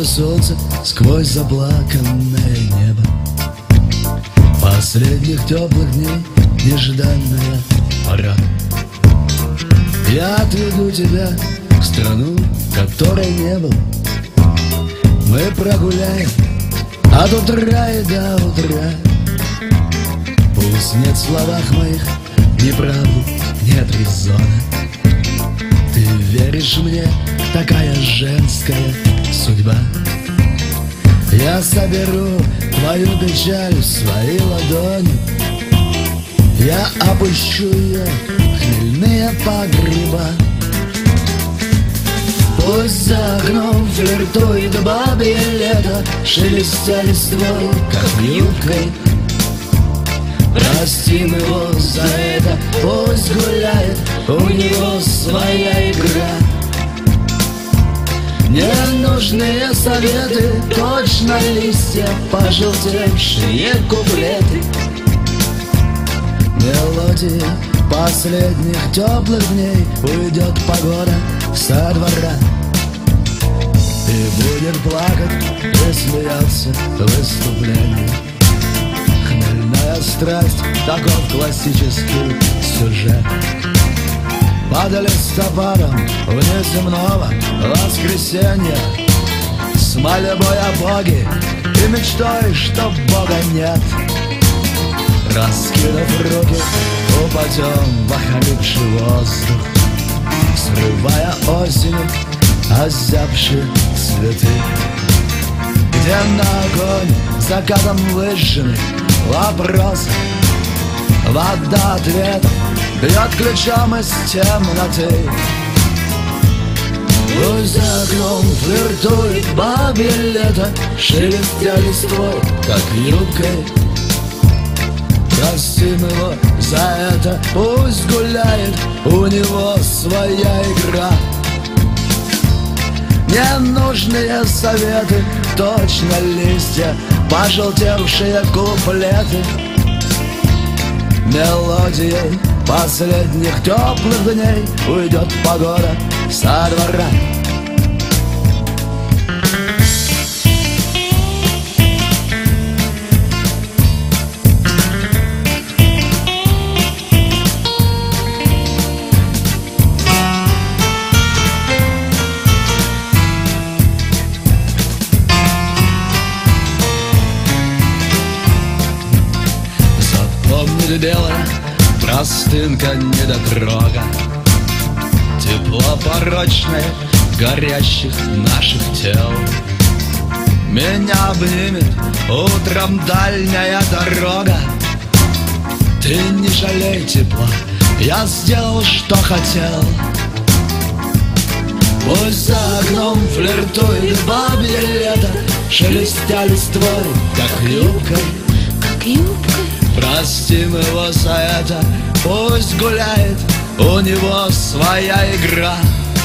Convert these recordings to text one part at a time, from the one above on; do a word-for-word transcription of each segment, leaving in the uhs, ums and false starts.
Светило солнце сквозь заплаканное небо. Последних теплых дней нежданная пора. Я отведу тебя в страну, которой не был. Мы прогуляем от утра и до утра. Пусть нет в словах моих неправды, нет резона. Ты веришь мне, такая женская судьба. Я соберу твою печаль в свои ладони. Я опущу ее в хмельные погреба. Пусть за окном флиртует бабье лето, шелестя листвой, как юбкой. Простим его за это, пусть гуляет, у него своя игра. Ненужные советы, точно листья, пожелтевшие куплеты. Мелодии последних теплых дней, уйдет погода со двора. И будет плакать и смеяться в выступлении. Хмельная страсть, таков классический сюжет. Под листопадом внеземного воскресенья, с мольбой о Боге и мечтой, что Бога нет. Раскинув руки, упадем в охрипший воздух, срывая осенью озябшие цветы. Где на огонь закатом выжжены вопросы, вода ответом бьет ключом из темноты. Пусть за окном флиртует бабье лето, шелестя листвой, как юбкой. Простим его за это, пусть гуляет, у него своя игра. Ненужные советы, точно листья, пожелтевшие куплеты. Мелодией последних теплых дней уйдет погода со двора. Запомнит белая простынка недотрога, тепло порочное горящих наших тел. Меня обнимет утром дальняя дорога. Ты не жалей тепла, я сделал, что хотел. Пусть за окном флиртует бабье лето, шелестя листвой, как юбкой, как юбкой. Простим его за это, пусть гуляет, у него своя игра.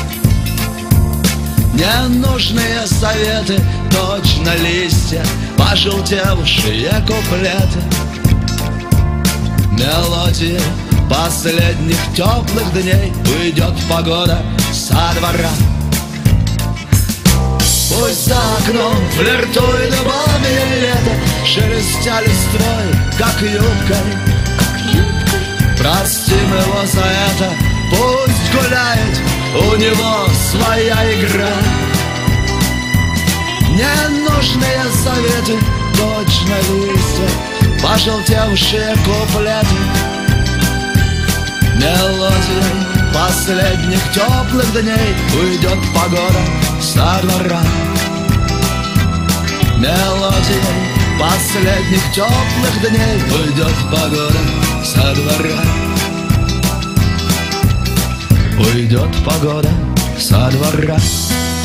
Ненужные советы, точно листья, пожелтевшие куплеты. Мелодии последних теплых дней уйдет погода со двора. Пусть за окном флиртует бабье лето, шелестя листвой, как юбкой, как юбкой. Простим его за это, пусть гуляет, у него своя игра. Ненужные советы, точно листья, пожелтевшие куплеты. Мелодией последних теплых дней уйдет погода со двора. Мелодией последних теплых дней уйдет погода со двора. Уйдет погода со двора.